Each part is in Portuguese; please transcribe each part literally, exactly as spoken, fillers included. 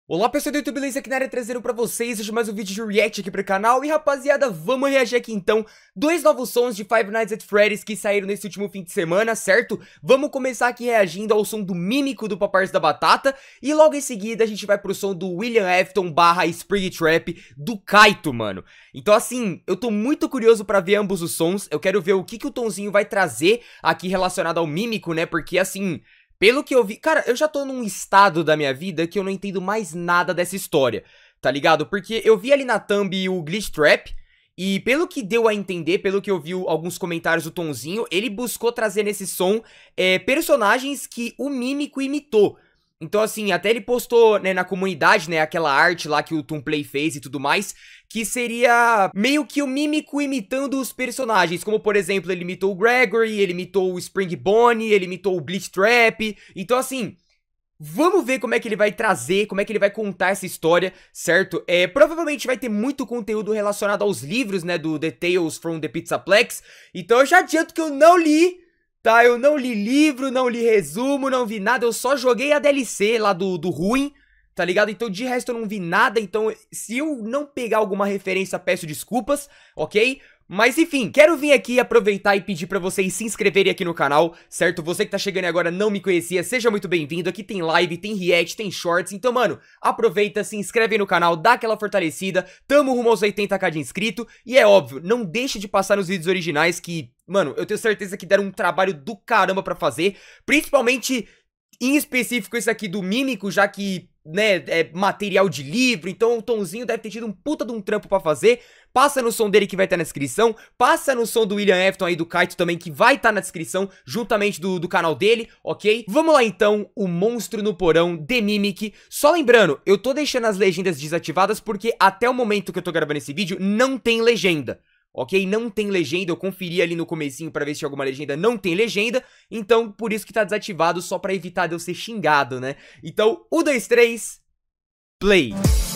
Olá pessoal do YouTube, beleza? Aqui na área trazendo pra vocês hoje mais um vídeo de react aqui pro canal. E rapaziada, vamos reagir aqui então dois novos sons de Five Nights at Freddy's que saíram nesse último fim de semana, certo? Vamos começar aqui reagindo ao som do Mímico do Paparazzi da Batata. E logo em seguida a gente vai pro som do William Afton barra Springtrap do Kaito, mano. Então assim, eu tô muito curioso pra ver ambos os sons. Eu quero ver o que, que o Tonzinho vai trazer aqui relacionado ao Mímico, né? Porque assim... Pelo que eu vi... Cara, eu já tô num estado da minha vida que eu não entendo mais nada dessa história, tá ligado? Porque eu vi ali na thumb o Glitch Trap, e pelo que deu a entender, pelo que eu vi alguns comentários do Tonzinho, ele buscou trazer nesse som é, personagens que o Mímico imitou. Então assim, até ele postou, né, na comunidade, né, aquela arte lá que o Toonplay fez e tudo mais, que seria meio que o Mímico imitando os personagens, como por exemplo, ele imitou o Gregory, ele imitou o Spring Bonnie, ele imitou o Glitch Trap. Então assim, vamos ver como é que ele vai trazer, como é que ele vai contar essa história, certo? É, provavelmente vai ter muito conteúdo relacionado aos livros, né, do The Tales from the Pizzaplex. Então eu já adianto que eu não li... Tá, eu não li livro, não li resumo, não vi nada, eu só joguei a D L C lá do, do ruim, tá ligado? Então de resto eu não vi nada, então se eu não pegar alguma referência peço desculpas, ok? Mas enfim, quero vir aqui aproveitar e pedir pra vocês se inscreverem aqui no canal, certo? Você que tá chegando agora não me conhecia, seja muito bem-vindo. Aqui tem live, tem react, tem shorts. Então, mano, aproveita, se inscreve aí no canal, dá aquela fortalecida. Tamo rumo aos oitenta k de inscrito. E é óbvio, não deixe de passar nos vídeos originais que, mano, eu tenho certeza que deram um trabalho do caramba pra fazer. Principalmente, em específico, esse aqui do Mímico, já que... né, é material de livro, então o Tonzinho deve ter tido um puta de um trampo pra fazer. Passa no som dele que vai estar tá na descrição, passa no som do William Afton aí do Kaito também que vai estar tá na descrição, juntamente do, do canal dele, ok? Vamos lá então, o Monstro no Porão, The Mimic. Só lembrando, eu tô deixando as legendas desativadas porque até o momento que eu tô gravando esse vídeo não tem legenda. Ok? Não tem legenda, eu conferi ali no comecinho pra ver se tinha alguma legenda, não tem legenda, então por isso que tá desativado, só pra evitar de eu ser xingado, né? Então, um, dois, três, play!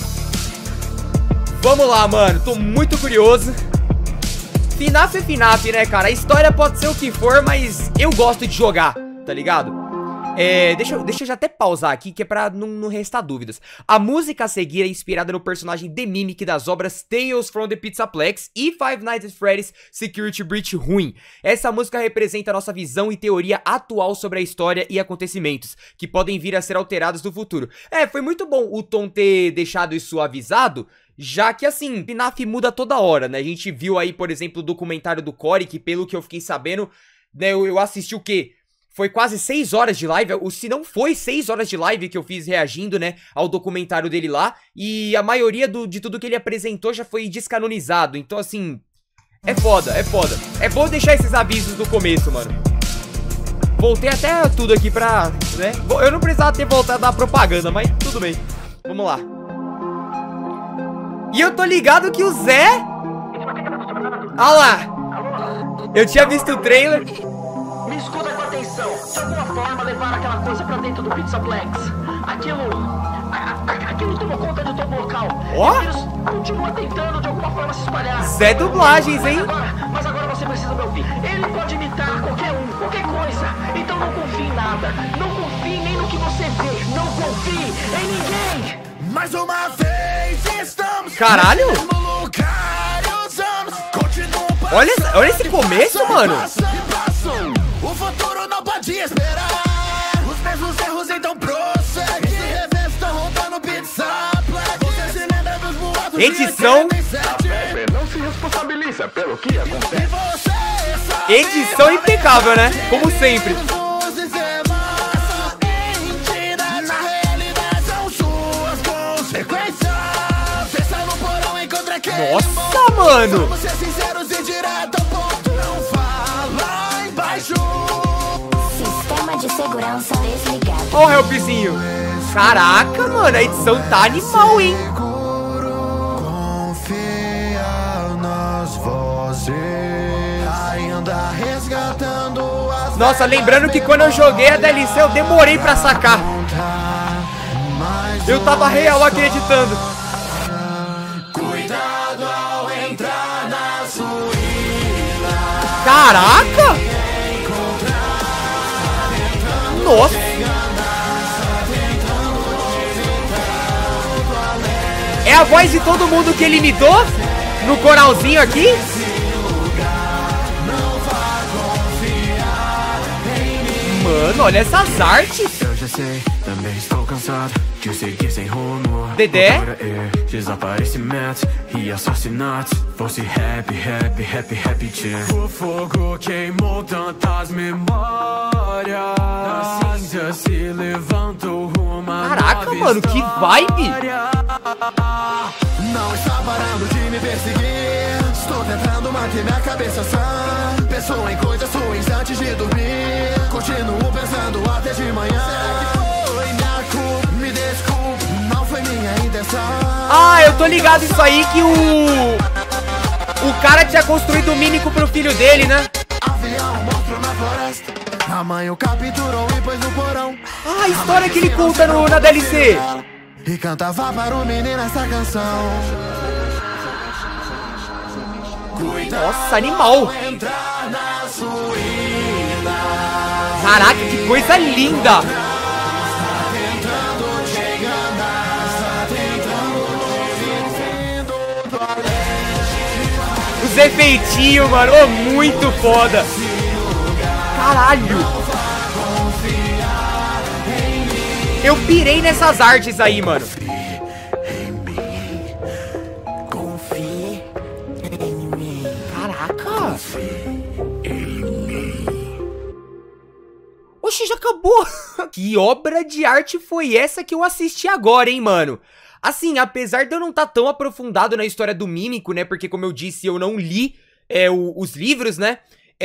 Vamos lá, mano, tô muito curioso. F NAF é F NAF, né, cara? A história pode ser o que for, mas eu gosto de jogar, tá ligado? É, deixa, eu, deixa eu já até pausar aqui, que é pra não, não restar dúvidas. A música a seguir é inspirada no personagem The Mimic das obras Tales from the Pizzaplex e Five Nights at Freddy's Security Breach ruim. Essa música representa a nossa visão e teoria atual sobre a história e acontecimentos, que podem vir a ser alterados no futuro. É, foi muito bom o Tom ter deixado isso avisado, já que assim, F NAF muda toda hora, né? A gente viu aí, por exemplo, o documentário do Corey, que pelo que eu fiquei sabendo, né, eu, eu assisti o quê? Foi quase seis horas de live, ou se não foi seis horas de live que eu fiz reagindo, né, ao documentário dele lá. E a maioria do, de tudo que ele apresentou já foi descanonizado. Então, assim, é foda, é foda. É bom deixar esses avisos no começo, mano. Voltei até tudo aqui pra, né, eu não precisava ter voltado a dar propaganda, mas tudo bem. Vamos lá. E eu tô ligado que o Zé... Ah lá. Eu tinha visto o trailer... Me escuta com atenção. De alguma forma levar aquela coisa pra dentro do Pizzaplex. Aquilo... A, a, aquilo tomou conta de todo o local. Ó! E o vírus continua tentando de alguma forma se espalhar. Zé Dublagens, hein? Mas agora, mas agora você precisa me ouvir. Ele pode imitar qualquer um, qualquer coisa. Então não confie em nada. Não confie nem no que você vê. Não confie em ninguém. Mais uma vez estamos... Caralho! Olha, olha esse começo, mano! O futuro não pode esperar. Os mesmos erros então prosseguem. Esse revés estão rodando Pizzaplex. Você se lembra dos boatos. Edição. Não se responsabiliza pelo que acontece. Edição impecável, né? Como sempre. Nossa, mano! Vamos ser sinceros e direto ao ponto. Não fala embaixo. Sistema de segurança desligado. Ó o helpzinho. Caraca, mano, a edição tá animal, hein? Confia nas vozes. Ainda resgatando as... Nossa, lembrando que quando eu joguei a D L C eu demorei pra sacar. Eu tava real acreditando. Cuidado ao entrar nas ruínas. Caraca! Nossa! É a voz de todo mundo que ele imitou no coralzinho aqui? Mano, olha essas artes. Eu já sei, também estou cansado de seguir sem rumo. Dedé? Desaparecimentos e assassinatos. Fosse happy, happy, happy, happy too. O fogo queimou tantas memórias. A cinza se levantou uma Caraca, nova mano, que vibe! Não está parando de me perseguir. Estou tentando manter minha cabeça sã. Penso em coisas ruins antes de dormir. Continuo pensando até de manhã. Será que foi minha culpa? Me desculpe, não foi minha intenção. Ah, eu tô ligado isso aí que o... O cara tinha construído o mímico pro filho dele, né? Avião, monstro na floresta. A mãe o capturou e pôs no porão. Ah, a história que ele conta no, na D L C. E cantava para o menino essa canção. Nossa, animal. Caraca, que coisa linda. Os efeitinhos, mano, oh, muito foda. Caralho. Eu pirei nessas artes aí, mano. Caraca. Oxi, já acabou. Que obra de arte foi essa que eu assisti agora, hein, mano? Assim, apesar de eu não estar tão aprofundado na história do Mímico, né? Porque, como eu disse, eu não li é, o, os livros, né?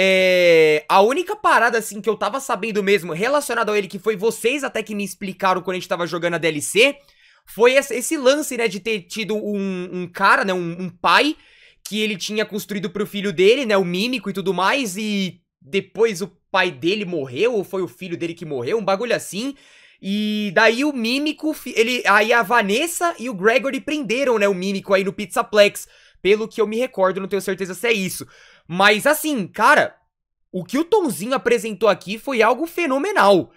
É, a única parada, assim, que eu tava sabendo mesmo relacionado a ele, que foi vocês até que me explicaram quando a gente tava jogando a D L C, foi esse, esse lance, né, de ter tido um, um cara, né, um, um pai, que ele tinha construído pro filho dele, né, o Mímico e tudo mais, e depois o pai dele morreu, ou foi o filho dele que morreu, um bagulho assim. E daí o Mímico, ele, aí a Vanessa e o Gregory prenderam, né, o Mímico aí no Pizzaplex, pelo que eu me recordo, não tenho certeza se é isso. Mas assim, cara, o que o Tonzinho apresentou aqui foi algo fenomenal.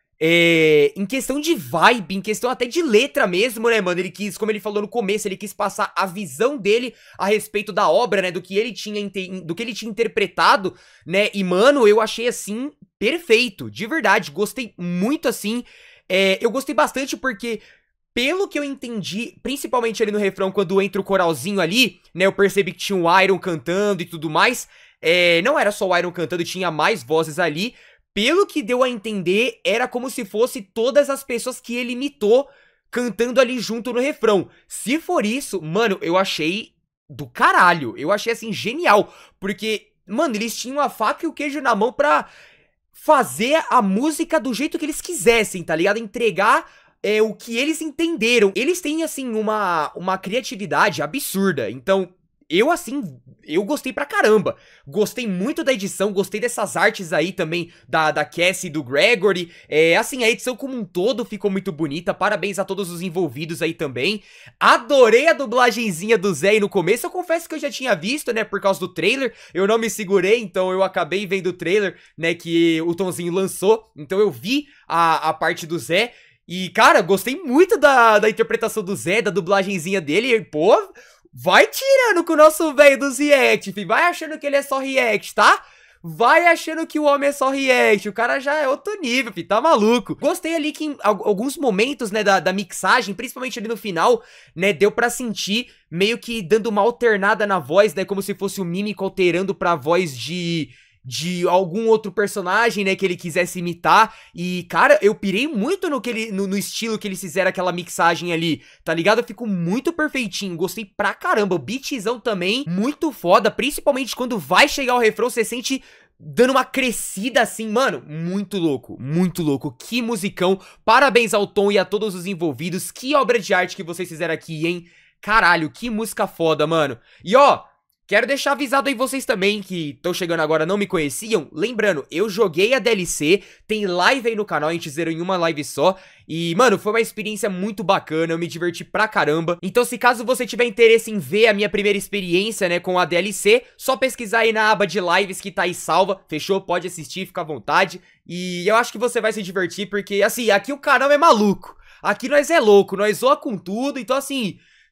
É, em questão de vibe, em questão até de letra mesmo, né, mano? Ele quis, como ele falou no começo, ele quis passar a visão dele a respeito da obra, né? Do que ele tinha, do que ele tinha interpretado, né? E, mano, eu achei, assim, perfeito, de verdade. Gostei muito, assim. É, eu gostei bastante porque... Pelo que eu entendi, principalmente ali no refrão, quando entra o coralzinho ali, né, eu percebi que tinha o Iron cantando e tudo mais, é, não era só o Iron cantando, tinha mais vozes ali. Pelo que deu a entender, era como se fosse todas as pessoas que ele imitou cantando ali junto no refrão. Se for isso, mano, eu achei do caralho, eu achei assim, genial, porque, mano, eles tinham a faca e o queijo na mão pra fazer a música do jeito que eles quisessem, tá ligado? Entregar... É o que eles entenderam. Eles têm, assim, uma, uma criatividade absurda. Então, eu, assim, eu gostei pra caramba. Gostei muito da edição, gostei dessas artes aí também da, da Cassie e do Gregory. É, assim, a edição como um todo ficou muito bonita. Parabéns a todos os envolvidos aí também. Adorei a dublagenzinha do Zé aí no começo. Eu confesso que eu já tinha visto, né, por causa do trailer. Eu não me segurei, então eu acabei vendo o trailer, né, que o Tonzinho lançou. Então eu vi a, a parte do Zé. E, cara, gostei muito da, da interpretação do Zé, da dublagenzinha dele. E, pô, vai tirando com o nosso velho dos react, filho. Vai achando que ele é só react, tá? Vai achando que o homem é só react. O cara já é outro nível, filho. Tá maluco. Gostei ali que em alguns momentos, né, da, da mixagem, principalmente ali no final, né, deu pra sentir meio que dando uma alternada na voz, né, como se fosse o Mímico alterando pra voz de... de algum outro personagem, né, que ele quisesse imitar. E, cara, eu pirei muito no, que ele, no, no estilo que eles fizeram aquela mixagem ali, tá ligado? Ficou muito perfeitinho, gostei pra caramba. O beatzão também, muito foda, principalmente quando vai chegar o refrão, você sente dando uma crescida assim, mano, muito louco, muito louco. Que musicão, parabéns ao Tom e a todos os envolvidos, que obra de arte que vocês fizeram aqui, hein? Caralho, que música foda, mano. E, ó... Quero deixar avisado aí vocês também que estão chegando agora, não me conheciam. Lembrando, eu joguei a D L C, tem live aí no canal, a gente zerou em uma live só. E, mano, foi uma experiência muito bacana, eu me diverti pra caramba. Então, se caso você tiver interesse em ver a minha primeira experiência, né, com a D L C, só pesquisar aí na aba de lives que tá aí salva, fechou? Pode assistir, fica à vontade. E eu acho que você vai se divertir, porque, assim, aqui o canal é maluco. Aqui nós é louco, nós zoa com tudo, então, assim...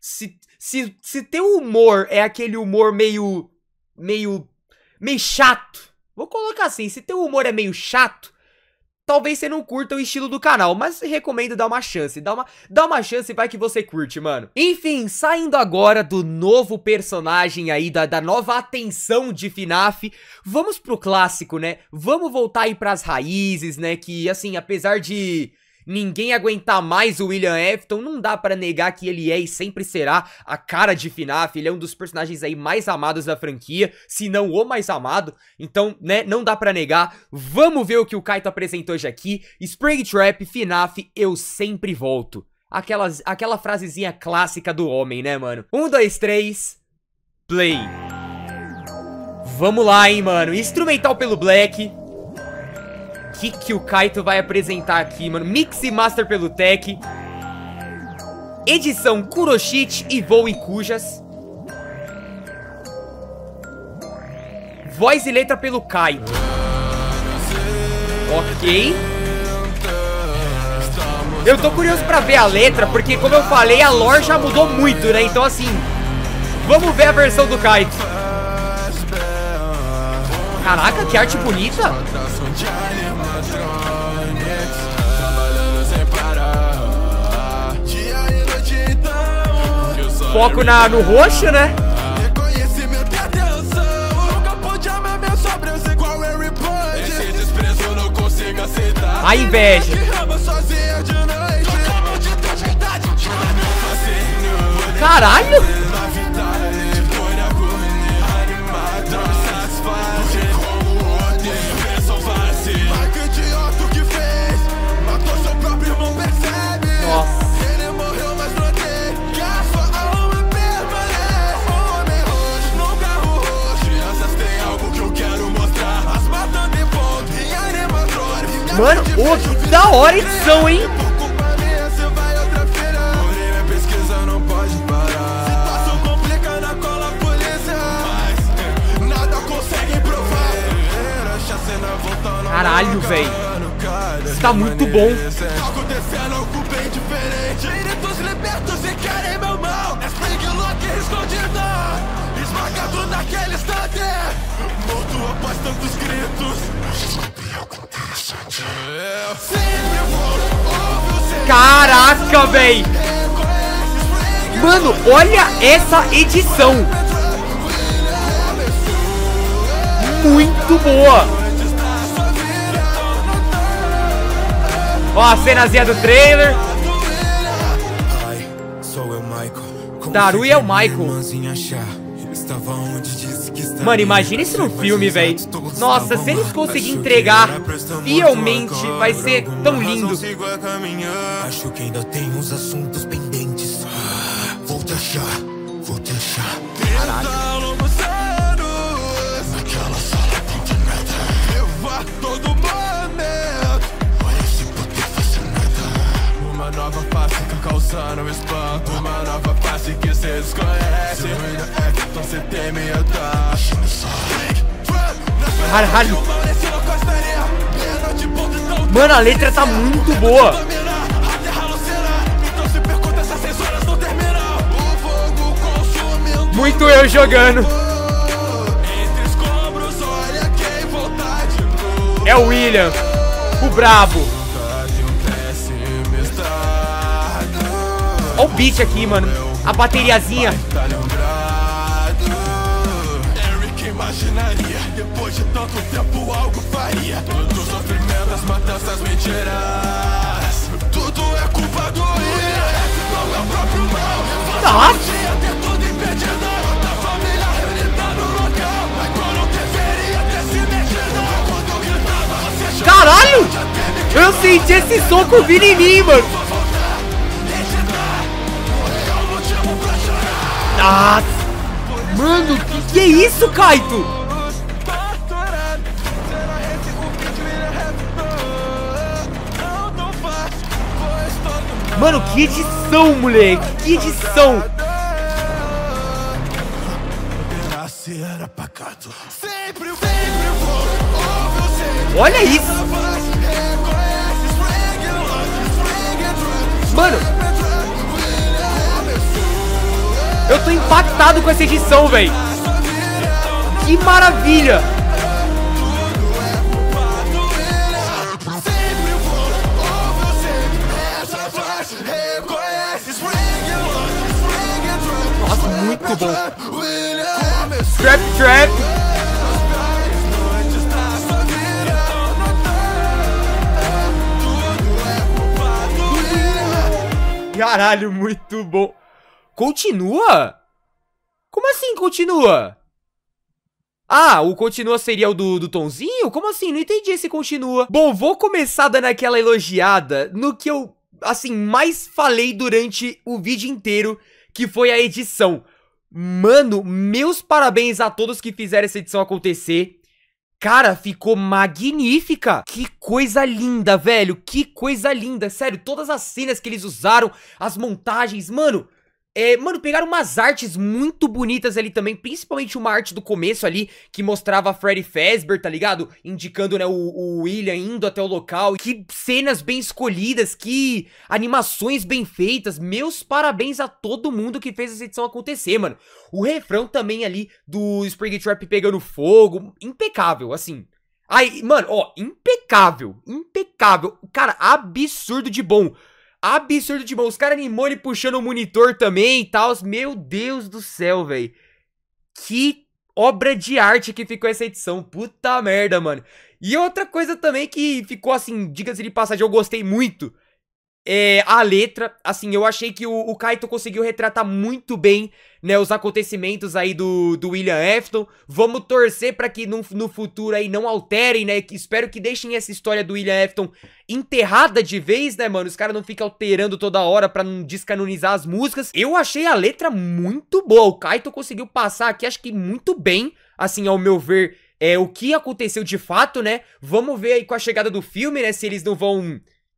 Se, se, se teu humor é aquele humor meio, meio, meio chato, vou colocar assim, se teu humor é meio chato, talvez você não curta o estilo do canal, mas recomendo dar uma chance, dá uma, dá uma chance e vai que você curte, mano. Enfim, saindo agora do novo personagem aí, da, da nova atenção de F NAF, vamos pro clássico, né? Vamos voltar aí pras raízes, né? Que, assim, apesar de ninguém aguentar mais o William Afton, não dá pra negar que ele é e sempre será a cara de F NAF. Ele é um dos personagens aí mais amados da franquia, se não o mais amado. Então, né, não dá pra negar. Vamos ver o que o Kaito apresentou hoje aqui. Springtrap, F NAF, eu sempre volto. Aquelas, aquela frasezinha clássica do homem, né, mano? Um, dois, três, play. Vamos lá, hein, mano. Instrumental pelo Black. O que, que o Kaito vai apresentar aqui, mano? Mix e Master pelo Tech. Edição Kuroshit e Voo em Cujas. Voz e letra pelo Kaito. Ok. Eu tô curioso pra ver a letra, porque como eu falei, a lore já mudou muito, né? Então assim, vamos ver a versão do Kaito. Caraca, que arte bonita. Foco na, no roxo, né? A inveja. Caralho! Nossa. Mano, oh, que da hora a edição, hein? Caralho, velho. Isso tá muito bom. Caraca, véi. Mano, olha essa edição. Muito boa. Ó a cenazinha do trailer. Daru é o Michael. Mano, imagina isso no filme, velho. Nossa, se eles conseguirem entregar fielmente, vai ser tão lindo. Acho que ainda tem uns assuntos pendentes. Vou te achar, vou te achar. Caralho. Naquela sala de nada. Levar todo momento. Olha esse poder fazer nada. Uma nova face que causando espanto. Uma nova face que cê desconhece. Então cê tem medo. Caralho. Mano, a letra tá muito boa. Muito eu jogando. É o William, o brabo. Olha o beat aqui, mano. A bateriazinha. Imaginaria, depois de tanto tempo algo faria. Tudo sofrimento, as matanças, mentiras. Tudo é culpa do William. Não é o próprio mal. Nossa. Ter tudo impedido. Da família reunida no local. Mas quando deveria ter se metido. Quando gritava, você caralho! Eu senti esse soco vindo em mim, mano. Nossa. Mano, que que é isso, Kaito? Mano, que edição, moleque. Que edição. Olha isso. Mano. Eu tô impactado com essa edição, velho. Que maravilha. Nossa, muito bom. Trap, trap. Caralho, muito bom. Continua? Como assim continua? Ah, o continua seria o do, do Tonzinho? Como assim? Não entendi esse continua. Bom, vou começar dando aquela elogiada no que eu, assim, mais falei durante o vídeo inteiro, que foi a edição. Mano, meus parabéns a todos que fizeram essa edição acontecer. Cara, ficou magnífica. Que coisa linda, velho. Que coisa linda. Sério, todas as cenas que eles usaram, as montagens, mano... É, mano, pegaram umas artes muito bonitas ali também, principalmente uma arte do começo ali, que mostrava a Freddy Fazbear, tá ligado? Indicando, né, o, o William indo até o local. Que cenas bem escolhidas, que animações bem feitas. Meus parabéns a todo mundo que fez essa edição acontecer, mano. O refrão também ali do Springtrap pegando fogo, impecável, assim. Ai, mano, ó, impecável, impecável. Cara, absurdo de bom. Absurdo de bom. Os caras animou ele puxando o monitor também e tal. Meu Deus do céu, velho. Que obra de arte que ficou essa edição. Puta merda, mano. E outra coisa também que ficou assim, diga-se de passagem, eu gostei muito. É a letra. Assim, eu achei que o, o Kaito conseguiu retratar muito bem, né, os acontecimentos aí do, do William Afton. Vamos torcer pra que no, no futuro aí não alterem, né? Espero que deixem essa história do William Afton enterrada de vez, né, mano? Os caras não ficam alterando toda hora pra não descanonizar as músicas. Eu achei a letra muito boa. O Kaito conseguiu passar aqui, acho que muito bem, assim, ao meu ver, é, o que aconteceu de fato, né? Vamos ver aí com a chegada do filme, né, se eles não vão...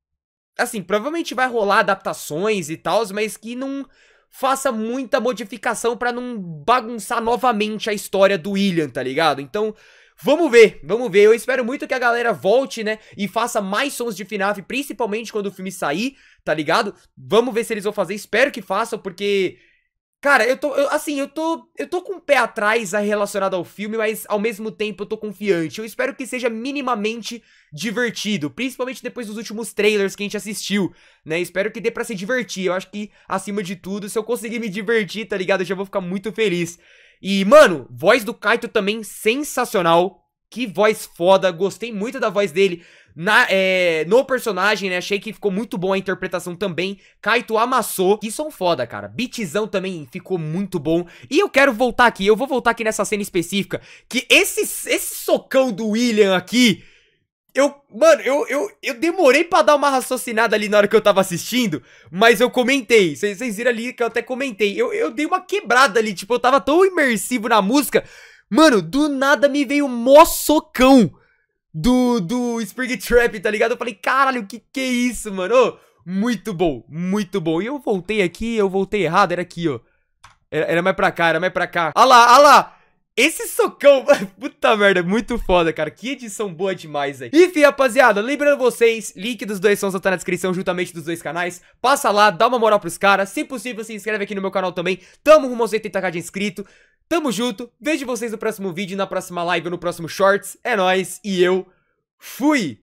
Assim, provavelmente vai rolar adaptações e tal, mas que não faça muita modificação pra não bagunçar novamente a história do William, tá ligado? Então, vamos ver, vamos ver. Eu espero muito que a galera volte, né, e faça mais sons de F NAF, principalmente quando o filme sair, tá ligado? Vamos ver se eles vão fazer, espero que façam, porque... Cara, eu tô, eu, assim, eu tô, eu tô com o pé atrás relacionado ao filme, mas ao mesmo tempo eu tô confiante. Eu espero que seja minimamente divertido, principalmente depois dos últimos trailers que a gente assistiu, né? Espero que dê pra se divertir. Eu acho que, acima de tudo, se eu conseguir me divertir, tá ligado? Eu já vou ficar muito feliz. E, mano, voz do Kaito também sensacional. Que voz foda, gostei muito da voz dele na, é, no personagem, né? Achei que ficou muito bom a interpretação também. Kaito amassou. Que som foda, cara. Beatzão também ficou muito bom. E eu quero voltar aqui, eu vou voltar aqui nessa cena específica. Que esse, esse socão do William aqui... Eu, mano, eu, eu, eu demorei pra dar uma raciocinada ali na hora que eu tava assistindo, mas eu comentei, vocês viram ali que eu até comentei, eu, eu dei uma quebrada ali, tipo, eu tava tão imersivo na música, mano, do nada me veio mó socão do, do Springtrap, tá ligado? Eu falei, caralho, que que é isso, mano? Oh, muito bom, muito bom, e eu voltei aqui, eu voltei errado, era aqui, ó, era, era mais pra cá, era mais pra cá, ah lá, ah lá. Esse socão, puta merda, muito foda, cara. Que edição boa demais, velho. Enfim, rapaziada, lembrando vocês, link dos dois sons tá na descrição, juntamente dos dois canais. Passa lá, dá uma moral pros caras. Se possível, se inscreve aqui no meu canal também. Tamo rumo aos oitenta k de inscrito. Tamo junto. Vejo vocês no próximo vídeo, na próxima live ou no próximo Shorts. É nóis e eu fui!